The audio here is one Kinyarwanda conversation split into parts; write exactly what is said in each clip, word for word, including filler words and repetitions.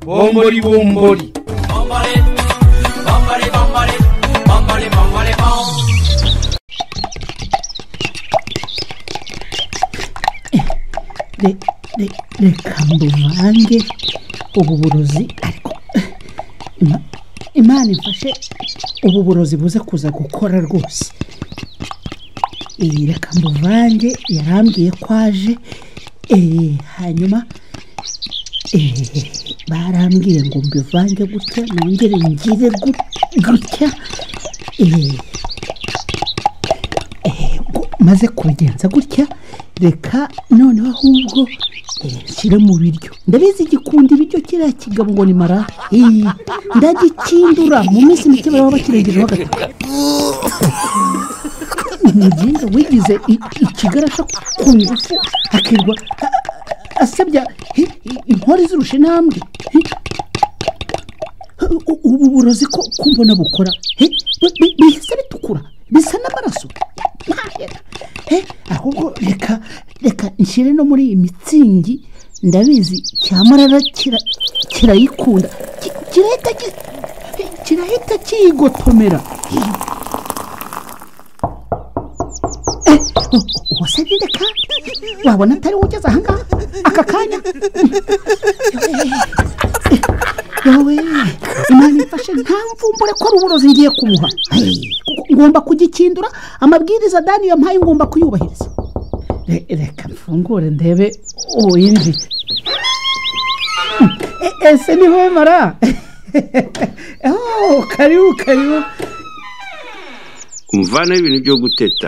Bombori Bombori. Bombori Bombori Bombori Bombori Bombori de de de kambuvange ubu burozi ariko Imana imfashe ubu burozi buze kuza gukora rwose. Reka mbuvange yarambwiye kwaje eh hanyuma eh barambwiye ngo mbivange gutya nongere ngire gutya eh eh maze kugenza gutya reka noneho ahubwo shira mu biryo ndabizi igikundi ibiryo kira kigabo ngo ni Marara eh ndagikindura mu minsi mike baba bakiregeje bagata ngize wigize ikigarasha ku ngufu akirwa asabya inkori zirushe nambwe ubu burozi ko kumbona bukora bihise bitukura bisa n'amaraso ahubwo reka reka nshire no muri iyi mitsingi ndabizi cyamarara kira kirayikunda kirahita kirahita kigotomera wasabye kandi wabona atari ugeze aha ngaha aka kanya yawe Imana ifashe nta mvumbure ko ari uburozi ngiye kumuha ngomba kugikindura amabwiriza Dani yampaye ngomba kuyubahiriza. Reka mfungure ndebe uyindi ese ni wowe Marara. Oh karibu karibu umvana ibintu byo guteta.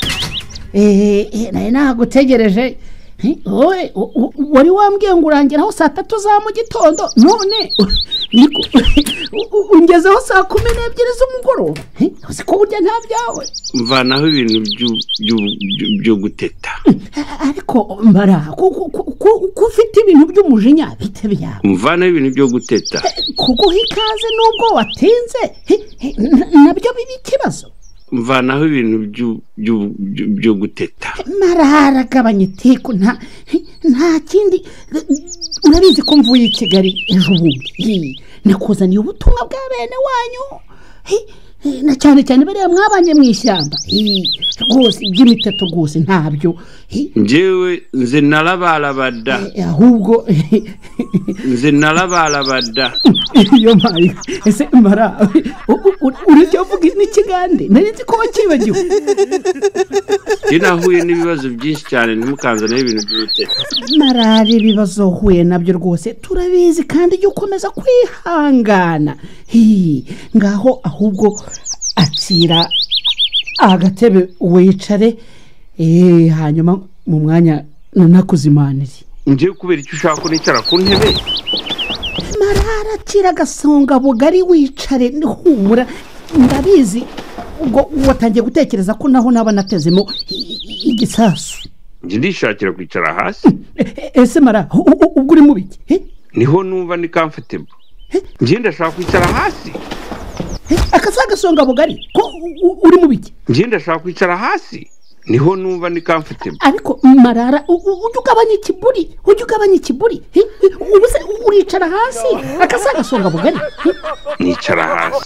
Eh naye nagutegereje oye wari wambwiye ngo urangeraho saa tatu za mu gitondo none niko ungezeho saa kumi n'ebyiri z'umugoroba uzi ko burya nta byawe mvanaho ibintu byo guteta ariko Marara ko ufite ibintu by'umujinya bite byawe mvanaho ibintu byo guteta kuguha ikaze nubwo watinze nabyo bibi ikibazo mvanaho ibintu byo guteta Marara gabanye tiko nta nta kindi urabizi ko mvuye i Kigali ejo bundi nakuzaniye ubutumwa bwa bene wanyu na cyane cyane bari mwabanye mu ishyamba rwose by'imiteto rwose ntabyo njyewe nze narabarabada ahubwo nze narabarabada iyo mpaye ese Marara uri cyo vuga n'ikigande nari ko bakibagiwe inahuye n'ibibazo byinshi cyane ntimukanzane ibintu by'utete Marara ibibazo huye nabyo rwose turabizi kandi cyo komeza kwihangana hi ngaho ahubwo akira agatebe wicare eh hanyuma mu mwanya nakuzimaniri ngiye kubera icyo ushaka nicara ku ntebe Marara kira gasonga bugari wicare humura ndabizi ubwo watangiye gutekereza ko naho naba natezemo igisasu ngi ndishakira kwicara hasi ese Marara ubwo uri mu biki niho numva ni comfortable ngi ndashaka kwicara hasi akasaga songa bugari ko uri mu biki ngi ndashaka kwicara hasi niho numva ni comfortable ariko Marara ujugabanye ikiburi ujugabanye ikiburi ubuse uricara hasi akasaga songa bugari nicara hasi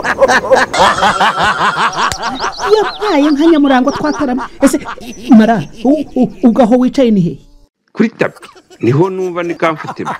yapaye nka nyamurango twatarama ese Marara ugaho wicaye ni he kuri tapi niho numva ni comfortable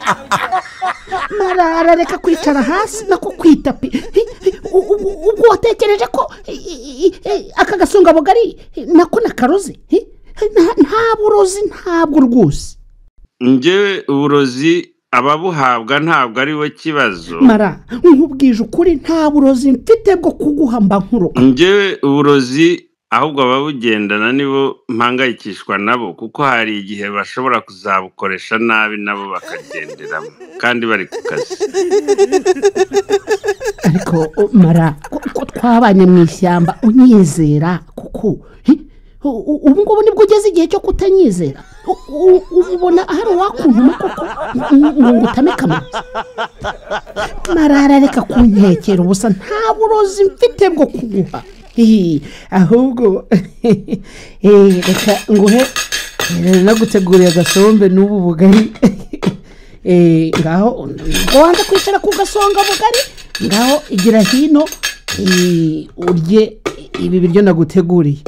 Marara reka kwicara hasi nako kwitapi ubwo watekereje ko aka gasonga bugari nako nakaroze nta burozi ntabwo rwose njyewe uburozi ababuhabwa ntabwo ari we kibazo Marara nkubwije ukuri nta burozi mfite bwo kuguha mba nkuro njyewe uburozi ahubwo ababugendana nibo mpangayikishwa nabo kuko hari igihe bashobora kuzabukoresha nabi nabo bakagenderamo kandi bari ku kazi ariko Marara ko twabanye mu ishyamba unyizera kuko ubu ngubu nibwo ugeze igihe cyo kutanyizera ubona hari wakuntuma koko ngo ngutameke amazi Marara reka kunkekera ubusa nta burozi mfite bwo kuguha ahubwo reka nguhe naguteguriye agasombe n'ubu bugari eh ngaho wanze kwicara ku gasonga bugari ngaho igira hino eh urye ibi biryo naguteguriye.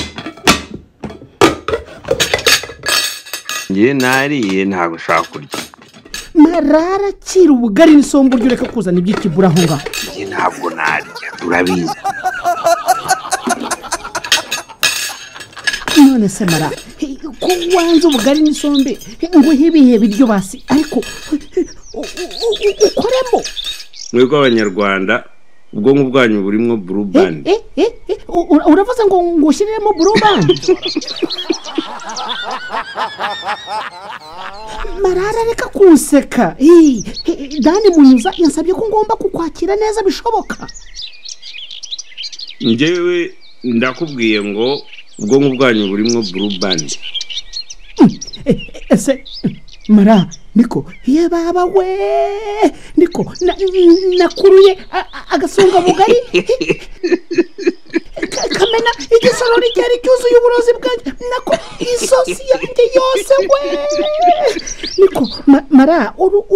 ngiye nariye ntabwo ushaka kurya. Marara kira ubugari n'isombe uryo reka kuzana iby'ikibura aho ngaho. ngiye ntabwo narya turabizi. none se Mara ko wanze ubugari n'isombe ngo hibihe biryo basi ariko ukoremo. mwebwe abanyarwanda ubwonko bwanyu burimo blue band. eh eh uravuze ngo ngushyiremo blue band. Marara reka kunseka. eh Dani Munyuza yansabye ko ngomba kukwakira neza bishoboka. njyewe ndakubwiye ngo ubwonko bwanyu burimo blue band. ese Mara niko ye baba we niko nakuruye agasonga bugari kamena igisorori cyari cyuzuye uburozi bwanjye nako isosi yanjye yose we niko Mara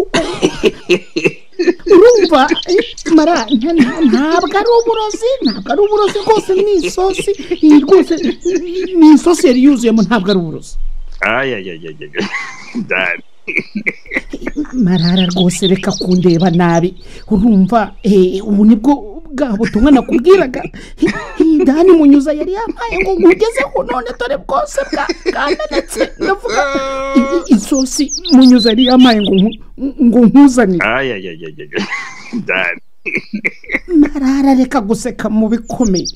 urumva Mara ntabwo ari uburozi ntabwo ari uburozi rwose ni isosi rwose ni isosi yari yuzuyemo ntabwo ari uburozi. ayayayayaya Dani Marara rwose reka kundeba nabi urumva ubu nibwo bwa butumwa nakubwiraga. Dani Munyuza yari yampaye ngo ngugezeho none dore bwose bwamenetse ndavuga isosi Munyuza yari yampaye ngo ngo nkuzane. ayayayayaya Dani Marara reka guseka mu bikomeye.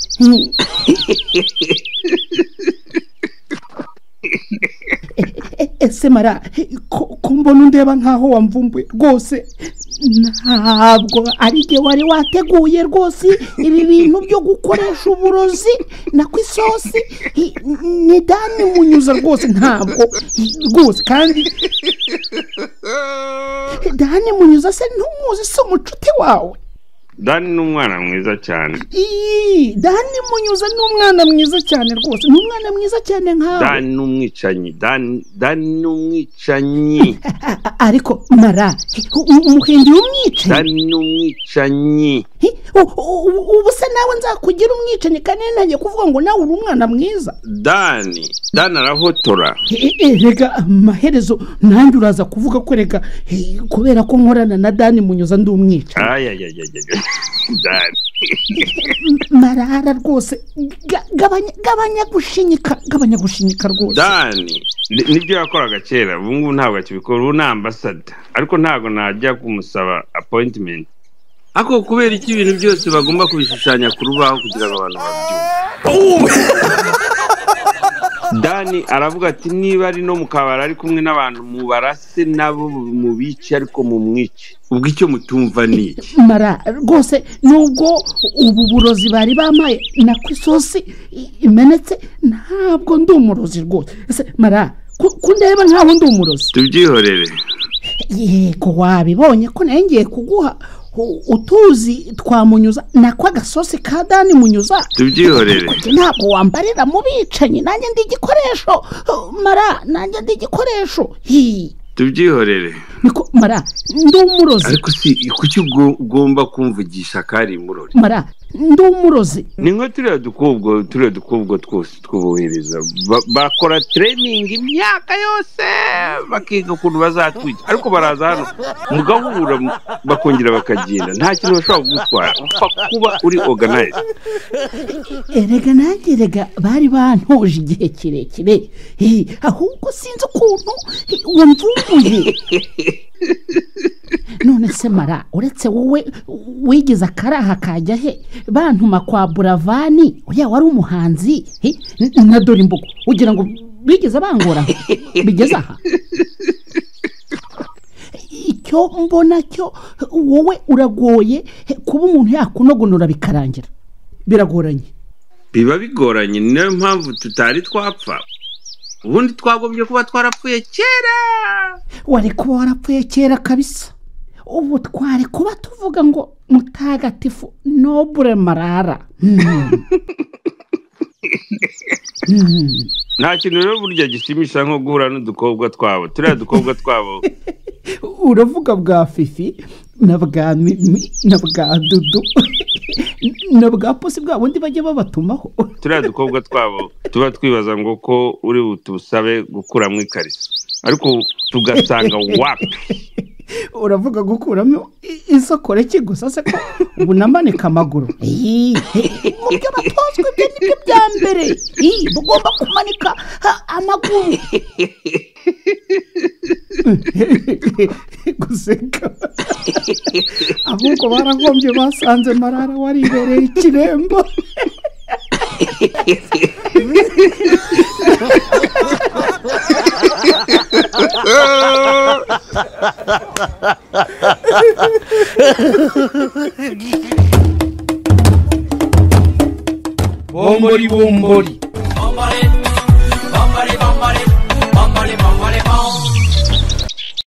ese Mara ko mbona undeba nkaho wamvumbuye rwose ntabwo ari jye wari wateguye rwose ibi bintu byo gukoresha uburozi na kwisosi ni Dani Munyuza rwose ntabwo rwose kandi Dani Munyuza se ntumuzi se umucuti wawe. Dani ni umwana mwiza cyane. Ii Dani Munyuza ni umwana mwiza cyane rwose ni umwana mwiza cyane nkawe. Dani ni umwicanyi Dani Dani ni umwicanyi. ariko Mara umuhindi w'umwicanyi. Dani ni umwicanyi. ubu se nawe nzakugira umwicanyi kandi ntajye kuvuga ngo nawe uri umwana mwiza. Dani Dani arahotora. rega amaherezo nanjye uraza kuvuga ko rega kubera ko nkorana na Dani Munyuza ndi umwicanyi. ayayayayaya Dani Marara rwose gabanya gabanya gushinyika gabanya gushinyika rwose. Dani nibyo yakoraga kera ubu ngubu ntabwo akibikora ubu ni ambassador ariko ntabwo najya kumusaba appointment. ako kubera iki ibintu byose bagomba kubishushanya ku rubaho kugira ngo abantu babyumve. Dani aravuga ati niba ari no mukabara ari kumwe n'abantu mubarase nabo mu bici ariko mu mwici ubwo icyo mutumva ni Mara rwose nubwo ubu burozi bari bamaye na kwisosi imenetse ntabwo ndi umurozi rwose. ese Mara kundeba nkaho ndi umurozi. tubyihorere. yego wabibonye ko ngiye kuguha utuzi twamunyuza nako agasosi ka Dani Munyuza. tubyihorere. ntabwo wambarira mu bicanyi nanjye ndi igikoresho Mara nanjye ndi igikoresho. tubyihorere. niko Mara ndi umurozi. ariko si kuki ugomba kumvugisha kari murori. Mara ndi umurozi. ni nko turiya dukobwa turiya dukobwa twose twubuhereza bakora training imyaka yose bakiga ukuntu bazatwika ariko baraza hano mugahura bakongera bakagenda nta kintu bashobora kugutwara upfa kuba uri organize. erega nanjye rega bari bantoje igihe kirekire ahubwo sinzi ukuntu wamvumbuye. none se Mara uretse wowe wigize akaraha kajya he bantuma kwa Buravani uriya wari umuhanzi na dore imbugo ugira ngo bigeze bangora bigeze aha. icyo mbona cyo wowe uragoye kuba umuntu yakunogonora bikarangira biragoranye. biba bigoranye niyo mpamvu tutari twapfa ubundi twagombye kuba twarapfuye kera. wari kuba warapfuye kera kabisa ubu twari kuba tuvuga ngo mutagatifu Noble Marara. nta kintu rero burya gishimisha nko guhura n'udukobwa twabo turiya dukobwa twabo uravuga bwa fifi na bwa mimi na bwa dudu na bwa posi bwa bundi bajye babatumaho. turiya dukobwa twabo tuba twibaza ngo ko uri butusabe gukuramo ikariso ariko tugasanga wapi. uravuga gukuramo isokore ki gusa se ko ubu namanika amaguru. mu byo batozwe byo nibyo bya mbere bugomba kumanika amaguru. guseka ahubwo baragombye basanze Marara waribereye ikirembo. Bombori Bombori.